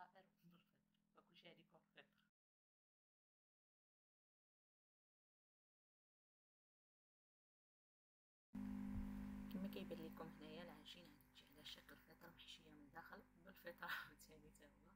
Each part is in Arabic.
فطائر وفطر فطر، فكلشي غادي يكون فطر. كما كيبان لكم هنايا العجين غادي تجي على شكل فطر محشيه من الداخل بالفطر عاوتاني حتى هو.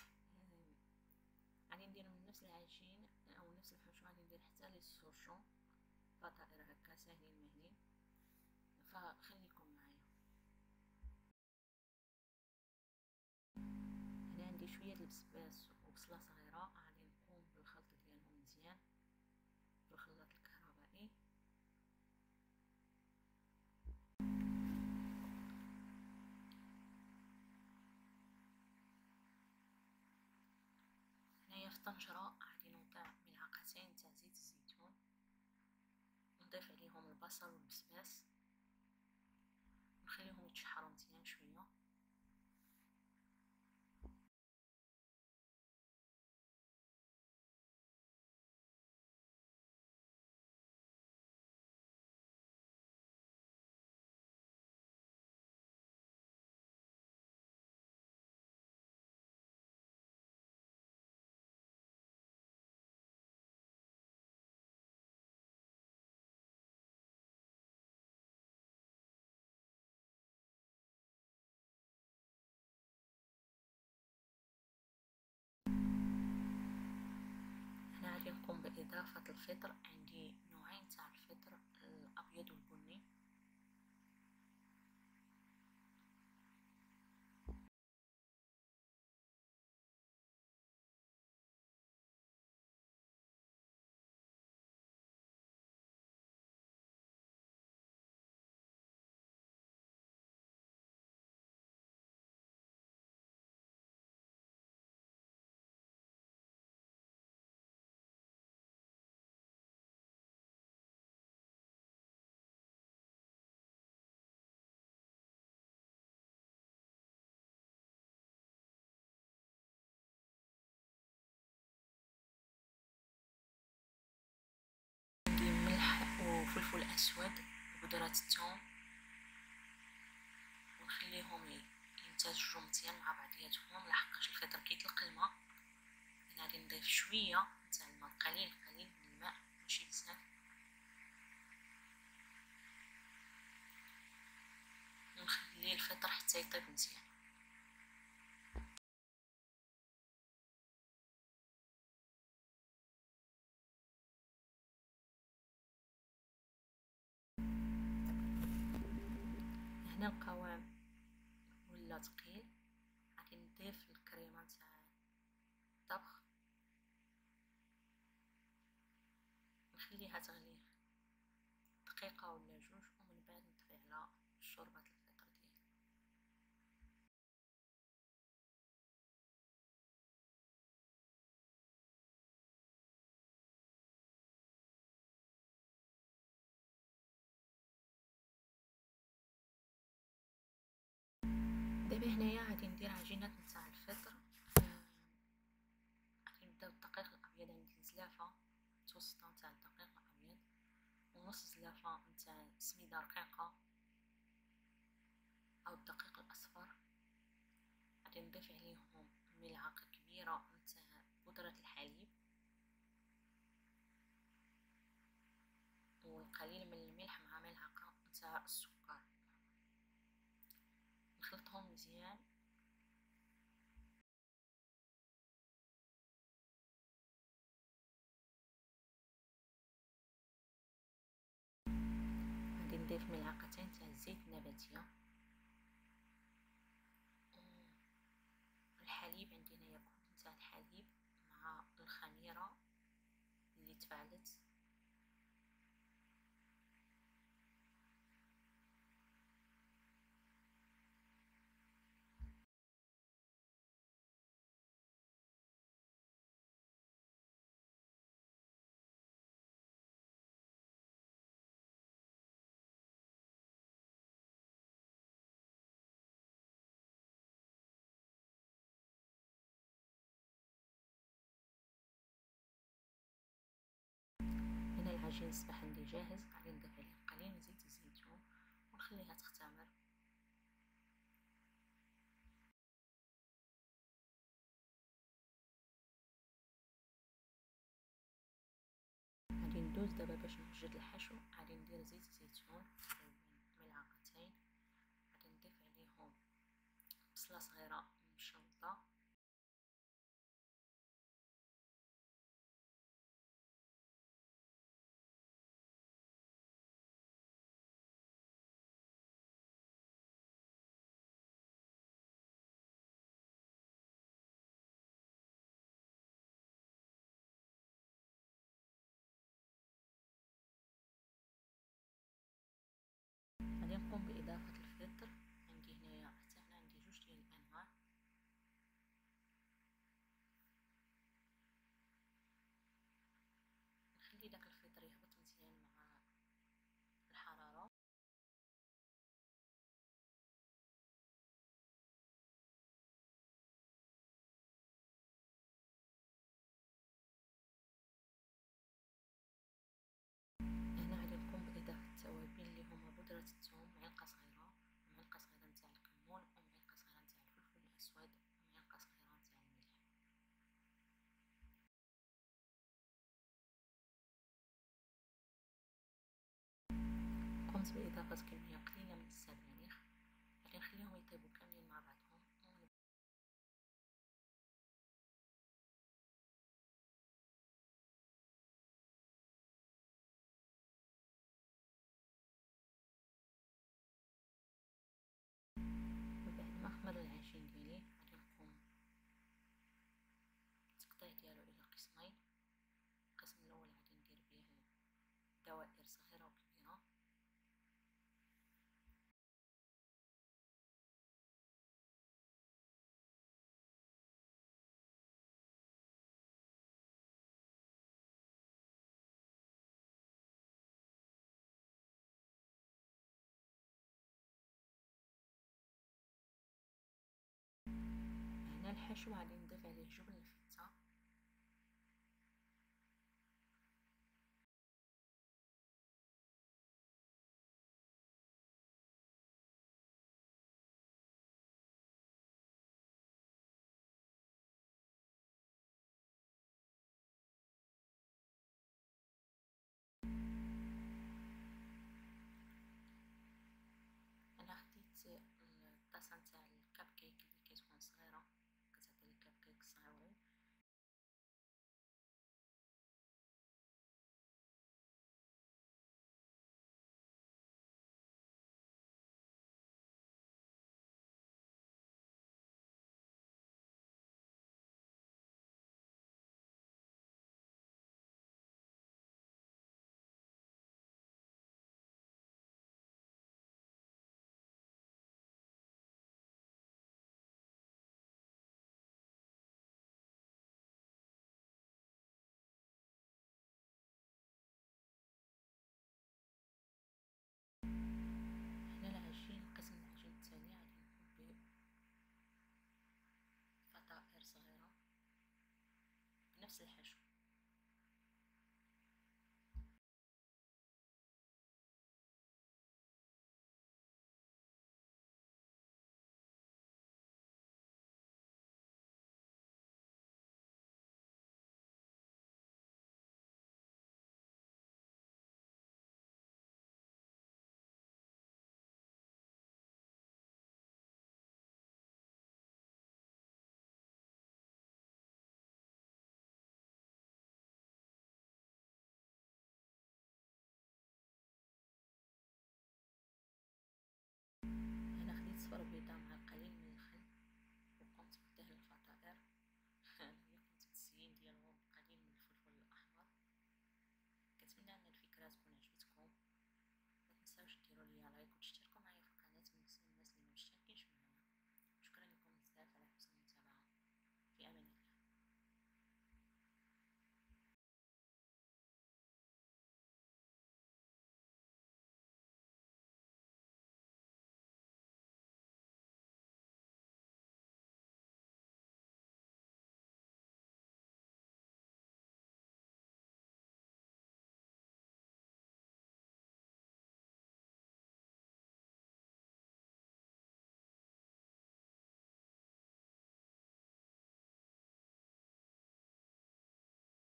غادي ندير من نفس العجين او نفس الحشو، غادي ندير حتى لي سوشون فطائر هكا ساهلين مهلين، فخليكم معايا. هنا عندي شويه البسباس وبصله صغيره، غادي نقوم بالخلط ديالهم مزيان بالخلاط الكهربائي. هنايا في طنجره غادي نوضع ملعقتين تاع زيت الزيتون، نضيف عليهم البصل والبسباس، نخليهم يتشحروا مزيان شويه. هنا غادي نقوم بإضافة الفطر، عندي نوعين تاع الفطر، الأبيض والبني. عندي ملح وفلفل أسود وبودرة الثوم، ونخليهم يمتزجوا مزيان مع بعضياتهم لحقاش الفطر كيطلق الماء. هنا غادي نضيف شويه تاع الماء، قليل قليل من الماء ماشي بزاف، ونخلي الفطر حتى يطيب مزيان. هنا القوام ولا ثقيل، غادي نضيف الكريمه تاع الطبخ، نخليها تغلي دقيقه ولا جوج، ومن بعد نطفي على شوربه الفطر ديالي. دابا هنايا غادي ندير عجينه نتاع الفطر. غادي نبداو بالدقيق الابيض، عندي زلافه متوسطه نتاع الدقيق الابيض، ونص زلافه نتاع سميده رقيقه او الدقيق الاصفر. غادي نضيف عليهم ملعقه كبيره نتاع بودره الحليب والقليل من الملح مع ملعقه نتاع السكر، نخلطهم مزيان. غادي نضيف ملعقتين تاع الزيت النباتيه، الحليب عندي هنايا كوب نتاع الحليب مع الخميره اللي تفعلت. هنا العجين اصبح عندي جاهز، غادي نضيف عليه قليل من زيت الزيتون ونخليها تختمر. ندوز دابا باش نوجد الحشو. غادي ندير زيت زيتون ملعقتين، غادي نضيف عليهم بصله صغيره مشلطه، غادي نقوم باضافه الفلتر. عندي هنايا حتى هنا عندي جوج ديال الانواع. نخلي داك الفلتر يهبط مزيان مع الحراره. هنا غادي نقوم باضافه التوابل اللي هما بودره الثوم معلقه صغيره، ومعلقه صغيره نتاع الكمون، ومعلقه صغيره نتاع الفلفل الاسود، ومعلقه صغيره نتاع الملح. قمت باضافه كميه قليله من السبانخ، غادي نخليهم يطيبوا كاملين مع بعضهم. وبعد ما خمر العجين ديالي غادي نقوم بالتقطيع ديالو الى قسمين. القسم الاول غادي ندير به دوائر صغيره وكبيره، هنا الحشو غادي نضيف عليه جبن الفته، انا خديت الطاسه نتاع الكب كيك اللي كتكون صغيره، كتعطي لي كب كيك صغيورين. هنا العجين، قسم العجين الثاني غادي نقوم بفطائر صغيره بنفس الحشو. هنا خديت صفر بيض